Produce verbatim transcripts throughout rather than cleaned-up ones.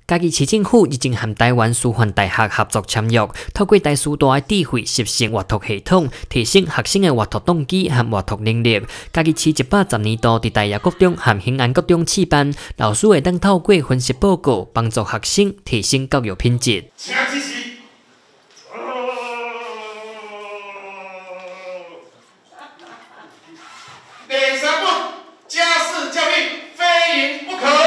嘉义市政府已经和台湾师范大学合作签约，透过大师大的智慧实成阅读系统，提升学生的阅读动机和阅读能力。嘉义市一百十年度伫大业国中和兴安国中试办，老师会当透过分析报告，帮助学生提升教育品质。 请支持。第三步，家事教育非赢不可。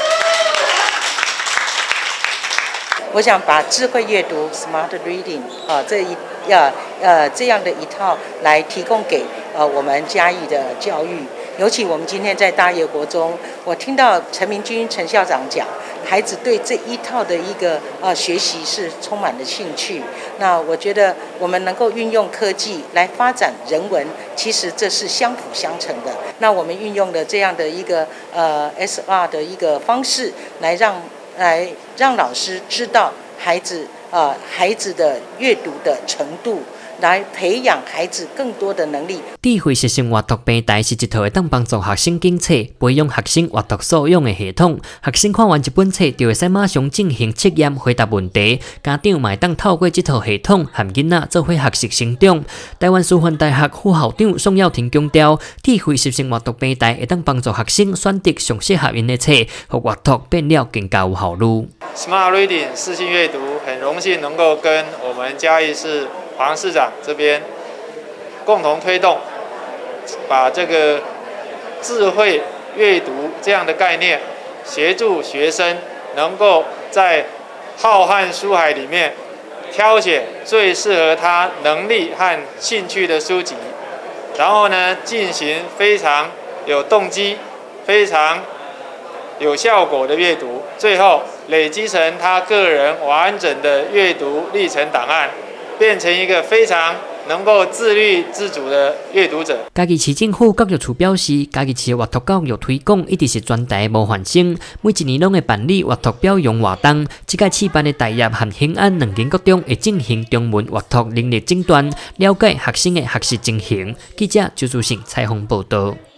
我想把智慧阅读 （smart reading） 啊这一呃呃这样的一套来提供给呃我们嘉义的教育。尤其我们今天在大业国中，我听到陈明君陈校长讲，孩子对这一套的一个呃学习是充满了兴趣。那我觉得我们能够运用科技来发展人文，其实这是相辅相成的。那我们运用了这样的一个呃 S R 的一个方式，来让来让老师知道孩子呃孩子的阅读的程度。来培养孩子更多的能力。 智慧实成阅读平台是一套会当帮助学生检测、培养学生阅读素养的系统。学生看完一本册，就会使马上进行测验、回答问题。家长嘛会当透过这套系统，和囡仔做伙学习成长。台湾师范大学副校长宋耀庭强调，智慧实成阅读平台会当帮助学生选择上适合因的册，和阅读变了更加有效率。 Smart Reading 视性阅读，很荣幸能够跟我们嘉义市黄市长这边共同推动，把这个智慧阅读这样的概念，协助学生能够在浩瀚书海里面挑选最适合他能力和兴趣的书籍，然后呢进行非常有动机、非常有效果的阅读，最后累积成他个人完整的阅读历程档案，变成一个非常能够自律自主的阅读者。 嘉义市政府教育处表示，嘉义市的阅读教育推广一直是全台模范生，每一年拢会办理阅读表扬活动。这届试办的大业和兴安两间国中会进行中文阅读能力诊断，了解学生的学习情形。记者周祖信采访报道。